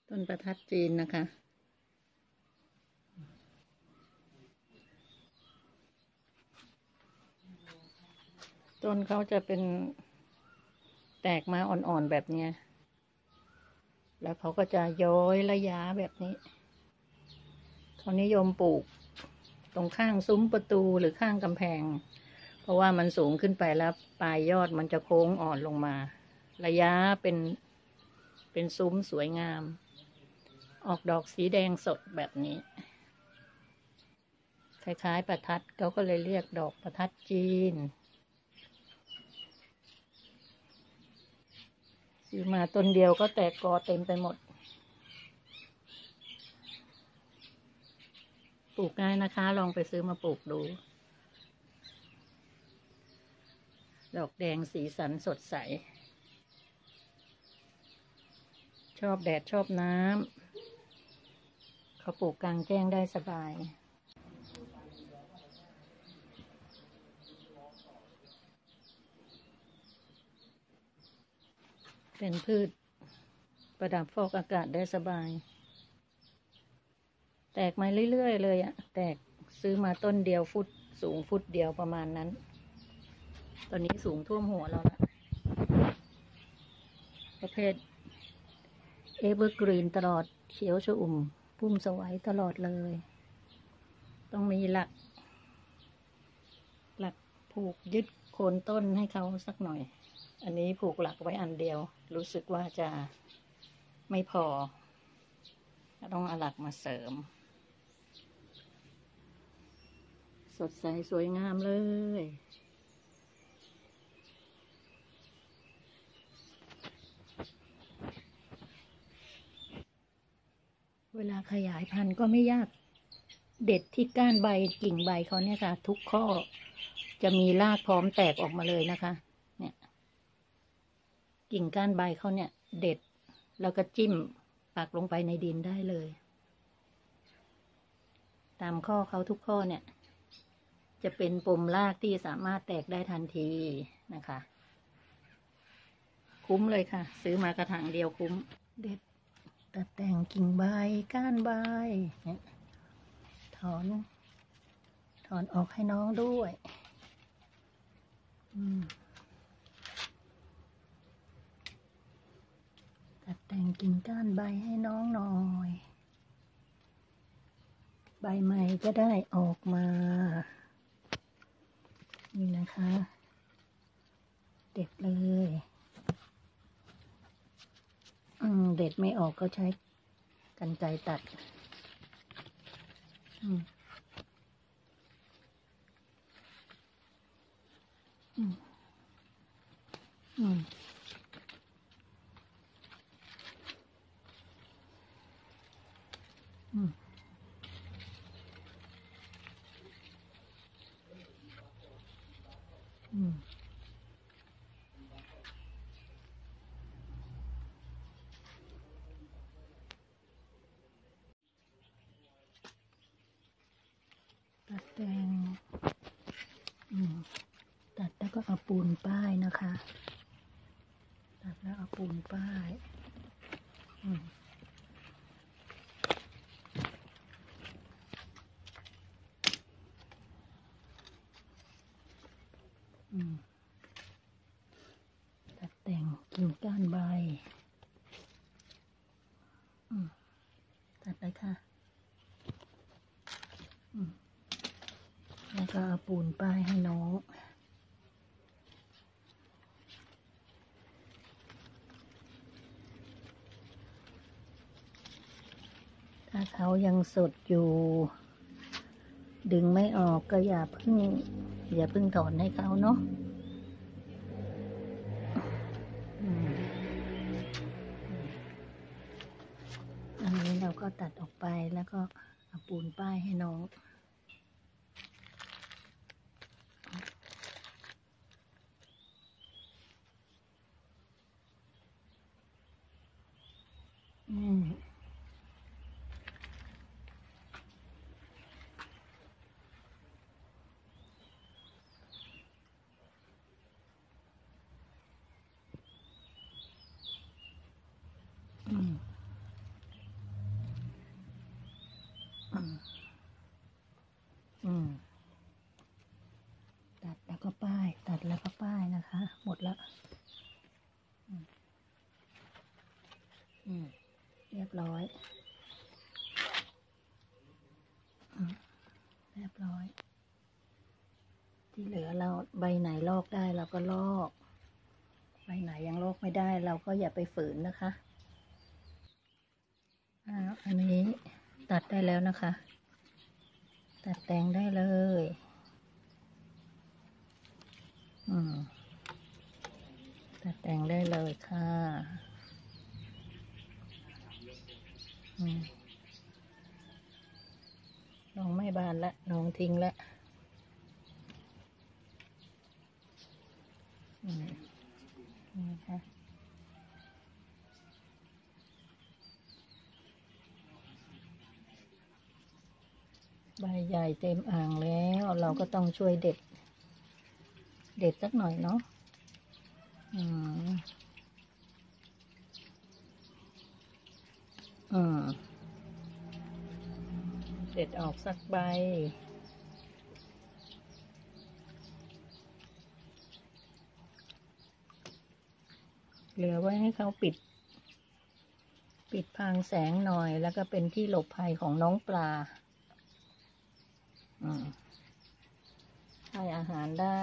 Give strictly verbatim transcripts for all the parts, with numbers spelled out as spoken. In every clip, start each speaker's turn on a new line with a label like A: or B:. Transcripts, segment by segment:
A: ต้นประทัดจีนนะคะต้นเขาจะเป็นแตกมาอ่อนๆแบบเนี้ยแล้วเขาก็จะย้อยระยะแบบนี้เขานิยมปลูกตรงข้างซุ้มประตูหรือข้างกำแพงเพราะว่ามันสูงขึ้นไปแล้วปลายยอดมันจะโค้งอ่อนลงมาระยะเป็นเป็นซุ้มสวยงามออกดอกสีแดงสดแบบนี้คล้ายๆประทัดเขาก็เลยเรียกดอกประทัดจีนซื้อมาต้นเดียวก็แตกกอเต็มไปหมดปลูกง่ายนะคะลองไปซื้อมาปลูกดูดอกแดงสีสันสดใสชอบแดดชอบน้ำเขาปลูกกลางแจ้งได้สบายเป็นพืชประดับฟอกอากาศได้สบายแตกมาเรื่อยๆเลยอะแตกซื้อมาต้นเดียวฟุตสูงฟุตเดียวประมาณนั้นตอนนี้สูงท่วมหัวเราละประเภทเอเวอร์กรีนตลอดเขียวชอุ่มพุ่มสวัยตลอดเลยต้องมีหลักหลักผูกยึดโคนต้นให้เขาสักหน่อยอันนี้ผูกหลักไว้อันเดียวรู้สึกว่าจะไม่พอต้องเอาหลักมาเสริมสดใสสวยงามเลยเวลาขยายพันธุ์ก็ไม่ยากเด็ดที่ก้านใบกิ่งใบเขาเนี่ยค่ะทุกข้อจะมีรากพร้อมแตกออกมาเลยนะคะเนี่ยกิ่งก้านใบเขาเนี่ยเด็ดแล้วก็จิ้มปักลงไปในดินได้เลยตามข้อเขาทุกข้อเนี่ยจะเป็นปมรากที่สามารถแตกได้ทันทีนะคะคุ้มเลยค่ะซื้อมากระถางเดียวคุ้มเด็ดตัดแต่งกิ่งใบก้านใบเนี่ยถอนถอนออกให้น้องด้วยตัดแต่งกิ่งก้านใบให้น้องหน่อยใบใหม่จะได้ออกมานี่นะคะเด็ดเลยอืมเด็ดไม่ออกก็ใช้กรรไกรตัดอืมอืมอืมอืมอืมตัดแต่งอืมตัดแล้วก็เอาปูนป้ายนะคะตัดแล้วเอาปูนป้ายอืมอืมตัดแต่งกิ่งก้านใบอืมตัดไปค่ะอืมแล้วก็เอาปูนป้ายให้น้องถ้าเขายังสดอยู่ดึงไม่ออกก็อย่าเพิ่งอย่าเพิ่งถอนให้เขาเนาะอันนี้เราก็ตัดออกไปแล้วก็เอาปูนป้ายให้น้องอืมอืมแล้วก็ลอกไปไหนยังลอกไม่ได้เราก็อย่าไปฝืนนะคะอ่าอันนี้ตัดได้แล้วนะคะ ตัดแต่งได้เลยอืมตัดแต่งได้เลยค่ะอืมน้องไม่บานละน้องทิ้งละอืมนี่ค่ะใบใหญ่เต็มอ่างแล้วเราก็ต้องช่วยเด็ด เด็ดสักหน่อยเนาะอืมอืมเด็ดออกสักใบเหลือไว้ให้เขาปิด ปิดพรางแสงหน่อยแล้วก็เป็นที่หลบภัยของน้องปลาอืมให้อาหารได้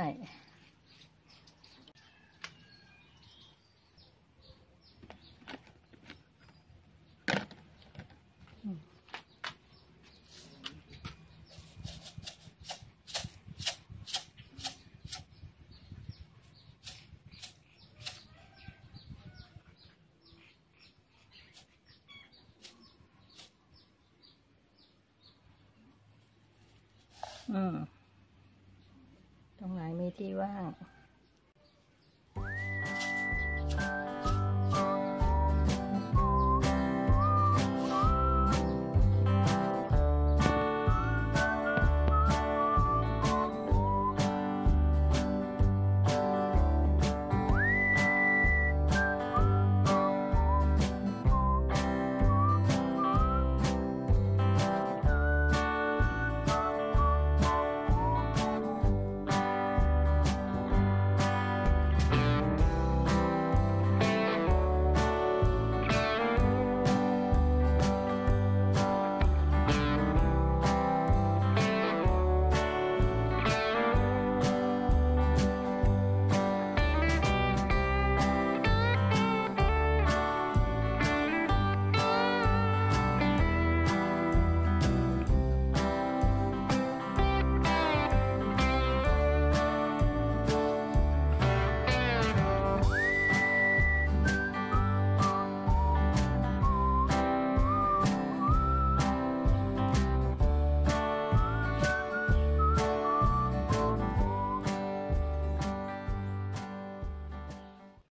A: อืมตรงไหนมีที่ว่าง